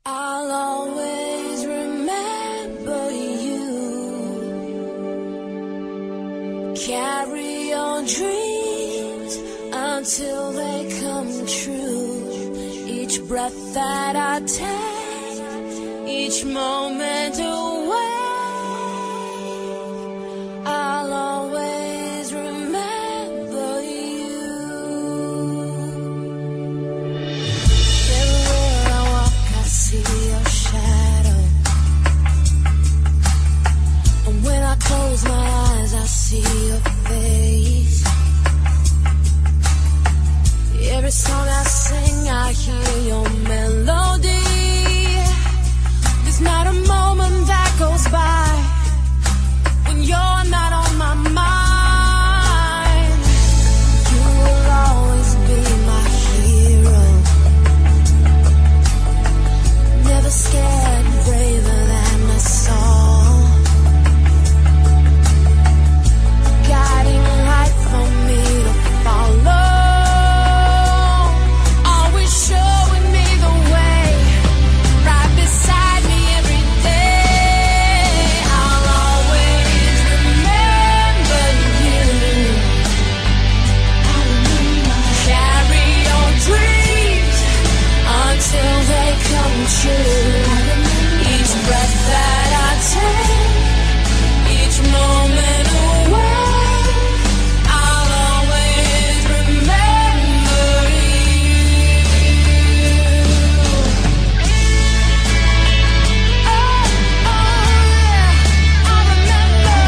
I'll always remember you. Carry on dreams until they come true. Each breath that I take, each moment away, I'll always remember you. Everywhere I walk, I see your shadow, and when I close my eyes, I see your face. Every song I sing, I hear your melody. There's not a moment that goes by when you're not on my mind. You will always be my hero, never scared, braver than a soul, guiding light for me to follow. Each breath that I take, each moment away, I'll always remember you. Oh, yeah, I'll remember.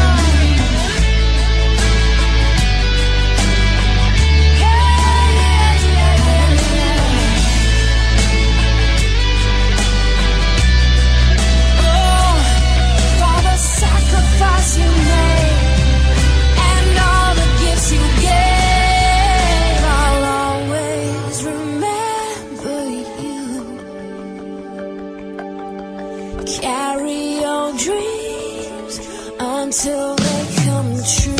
You made and all the gifts you gave, I'll always remember you. Carry your dreams until they come true.